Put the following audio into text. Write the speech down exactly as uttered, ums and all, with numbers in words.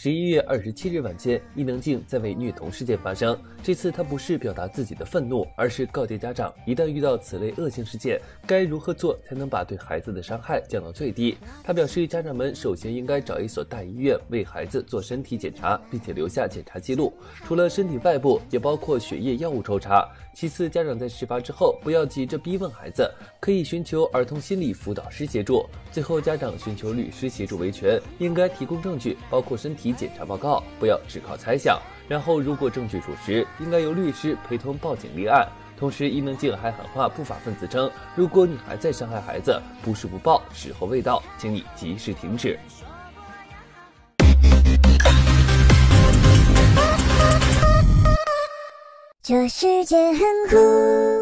十一月二十七日晚间，伊能静在为虐童事件发声。这次她不是表达自己的愤怒，而是告诫家长，一旦遇到此类恶性事件，该如何做才能把对孩子的伤害降到最低。她表示，家长们首先应该找一所大医院为孩子做身体检查，并且留下检查记录，除了身体外部，也包括血液、药物抽查。其次，家长在事发之后不要急着逼问孩子，可以寻求儿童心理辅导师协助。最后，家长寻求律师协助维权，应该提供证据，包括身体检查报告，不要只靠猜想。然后，如果证据属实，应该由律师陪同报警立案。同时，伊能静还喊话不法分子称，如果你还在伤害孩子，不是不报，时候未到，请你及时停止。 这世界很酷。